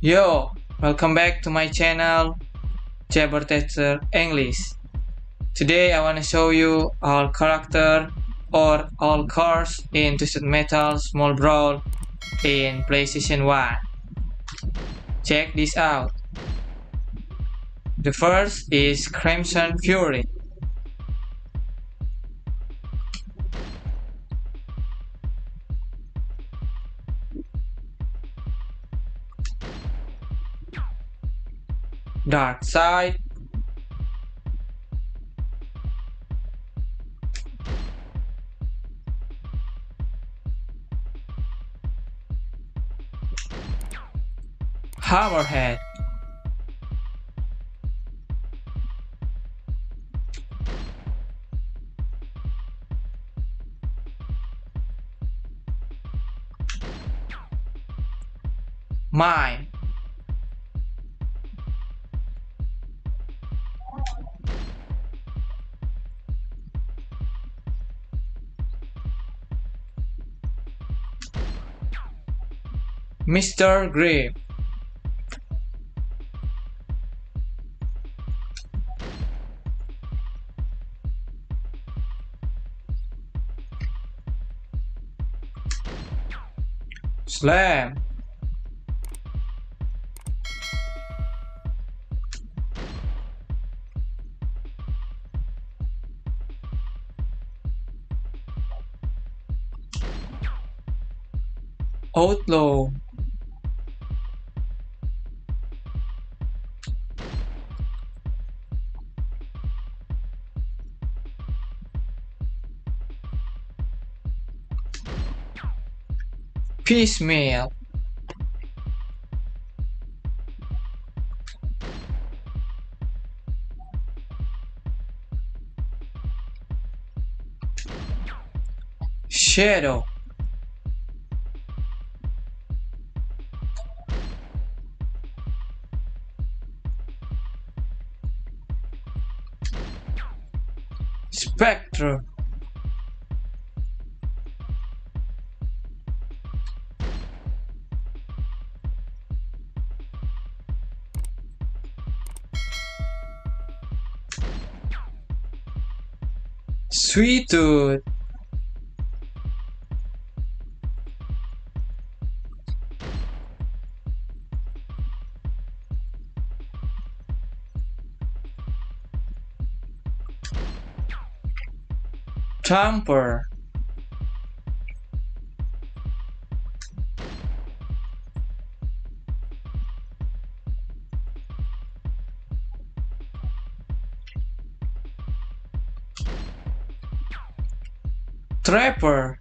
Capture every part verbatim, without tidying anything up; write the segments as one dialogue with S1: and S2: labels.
S1: Yo, welcome back to my channel Jabber Tester English. Today I want to show you all character or all cars in Twisted Metal Small Brawl in PlayStation one. Check this out. The first is Crimson Fury. Dark Side. Hammerhead. Mime. Mister Grip. Slam. Outlaw. Piecemeal. Shadow. Spectre. Sweet Tooth. Thumper. Trapper.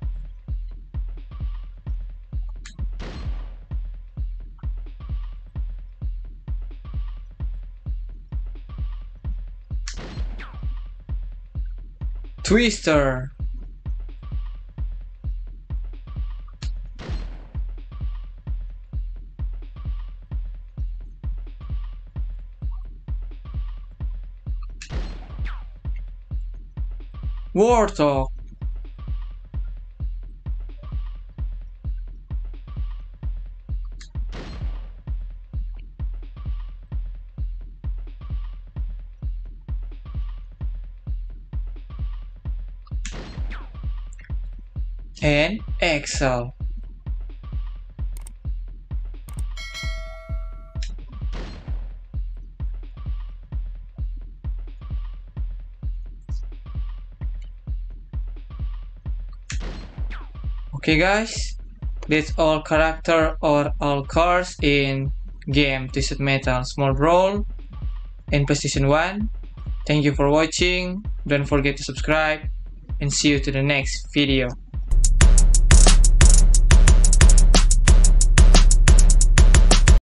S1: Twister. Warthog. And Excel. Okay guys, that's all character or all cars in game Twisted Metal Small Brawl in PlayStation one. Thank you for watching, don't forget to subscribe, and see you to the next video.